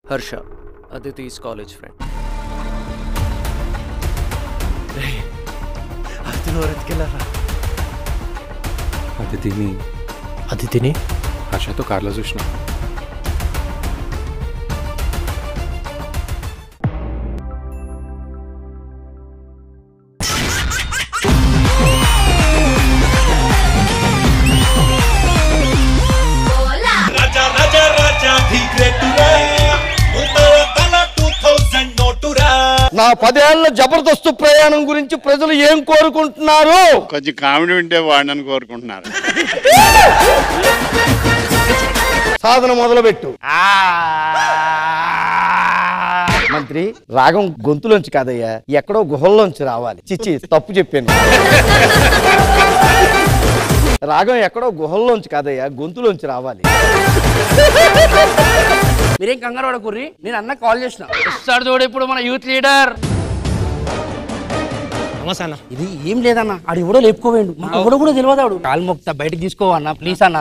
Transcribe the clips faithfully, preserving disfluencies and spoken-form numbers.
Harsha, Aditi's college friend. అదితిని అదితిని హర్షతో కార్లో చూసిన. నా పదేళ్ల జబర్దస్త్ ప్రయాణం గురించి ప్రజలు ఏం కోరుకుంటున్నారు? కొంచెం కామెడీ ఉంటే వాడిని కోరుకుంటున్నారు. సాధన మొదలుపెట్టు. మంత్రి, రాగం గొంతులోంచి కాదయ్యా, ఎక్కడో గుహల్లోంచి రావాలి. చిచ్చి, తప్పు చెప్పాను. రాగం ఎక్కడో గుహల్లోంచి కాదయ్యా, గొంతులోంచి రావాలి. మీరేం కంగారు పడకుర్రి, నేను అన్న కాల్ చేసిన వస్తాడు చూడు ఇప్పుడు మన యూత్ లీడర్. ఇది ఏం లేదన్న, ఆడు ఎవడో లేపుకోవేండు, మాకు ఎవడో కూడా తెలియదాడు. కాలు మొక్తా బయటకు తీసుకోవన్నా ప్లీజ్ అన్న.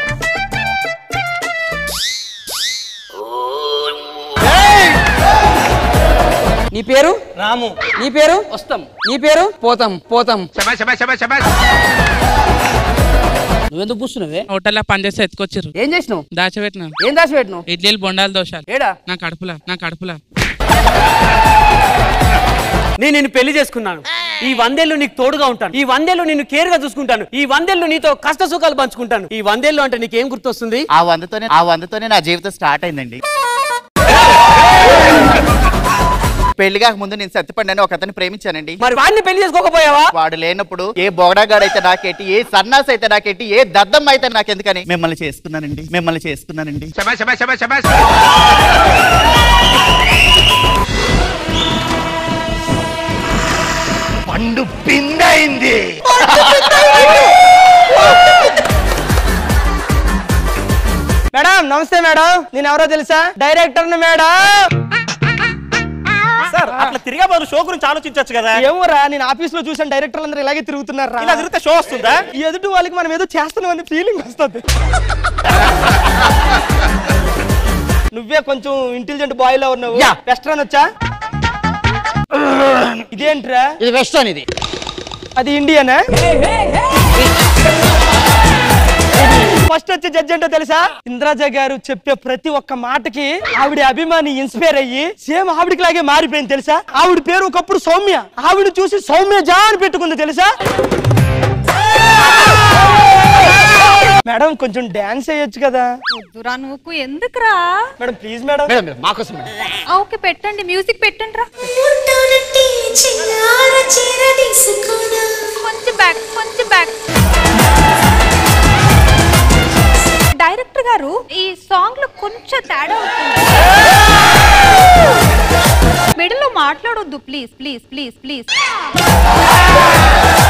నీ పేరు రాము, నీ పేరు వస్తాం, నీ పేరు పోతాం పోతాం. నువ్వెందుకు కూర్చున్నావే? హోటల్లో పనిచేస్తే ఎత్తుకొచ్చారు. ఏం చేసినావు? దాచిపెట్టినా. ఏం దాచిపెట్టినావు? ఇడ్లీలు బొండాలు దోషాలు. ఏడా? నా కడుపులా నా కడుపులా నేను నిన్ను పెళ్లి చేసుకున్నాను. ఈ వందేళ్ళు నీకు తోడుగా ఉంటాను. ఈ వందేళ్ళు నిన్ను కేర్ గా చూసుకుంటాను. ఈ వందేళ్ళు నీతో కష్ట సుఖాలు పంచుకుంటాను. ఈ వందేళ్ళు అంటే నీకేం గుర్తొస్తుంది? ఆ వందతోనే ఆ వందతోనే నా జీవితం స్టార్ట్ అయిందండి. పెళ్లి కాక ముందు నేను సత్యపండి ఒక అతన్ని ప్రేమించానండి. మరి వాడిని పెళ్లి చేసుకోకపోయావా? వాడు లేనప్పుడు ఏ బోగడాగాడు అయితే నాకేటి, ఏ సన్నాస్ అయితే నాకేటి, ఏ దద్దమ్మ అయితే నాకెందుకని మిమ్మల్ని చేసుకున్నానండి మిమ్మల్ని చేసుకున్నానండి పండు పిందైంది. మేడం నమస్తే మేడం, నేను ఎవరో తెలుసా? Director madam. సార్ అట్లా తిరిగా బదులు షో గురించి ఆలోచించవచ్చు కదా. ఏమోరా, నేను ఆఫీస్ లో చూసాను డైరెక్టర్లు అందరూ ఇలాగే తిరుగుతున్నారు. ఇలా తిరిగితే షో వస్తుందా? ఎదుటి వాళ్ళకి మనం ఏదో చేస్తున్నాం అనే ఫీలింగ్ వస్తుంది. నువ్వే కొంచెం ఇంటెలిజెంట్ బాయ్ లో ఉన్నావు. వెస్ట్రన్ వచ్చా? ఇదేంట్రా? ఇది వెస్టర్న్. ఇది అది ఇండియనా? ఫస్ట్ వచ్చే జడ్జి ఏంటో తెలుసా? ఇంద్రాజ గారు చెప్పే ప్రతి ఒక్క మాటకి ఆవిడ అభిమాని ఇన్స్పైర్ అయ్యి సేమ్ ఆవిడికి లాగే మారిపోయింది తెలుసా? ఆవిడ పేరు ఒకప్పుడు సౌమ్య, ఆవిడ చూసి సౌమ్యజా అని పెట్టుకుంది తెలుసా? మేడం కొంచెం డాన్స్ చేయొచ్చు కదా. వద్దురా నువ్వు, ఎందుకురా మేడం ప్లీజ్ మేడం. మేడం మాకోసం మేడం. ఓకే పెట్టండి, మ్యూజిక్ పెట్టండి రా. కొంచెం బ్యాక్ కొంచెం బ్యాక్. డైరెక్టర్ గారు ఈ సాంగ్ లో కొంచెం తేడా అవుతుంది. మిడిల్ లో మాట్లాడొద్దు ప్లీజ్ ప్లీజ్ ప్లీజ్ ప్లీజ్.